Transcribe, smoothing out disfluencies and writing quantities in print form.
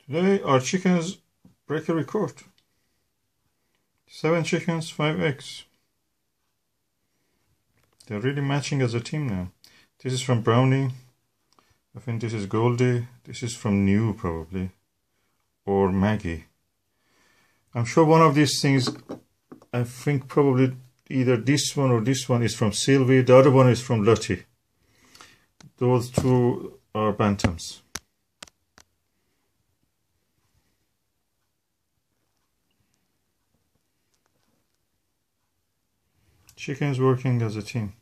Today our chickens break a record. 7 chickens, 5 eggs. They're really matching as a team now. This is from Brownie. I think this is Goldie. This is from New probably. Or Maggie. I'm sure one of these things, I think probably either this one or this one is from Sylvie. The other one is from Lottie. Those two are bantams. Chickens working as a team.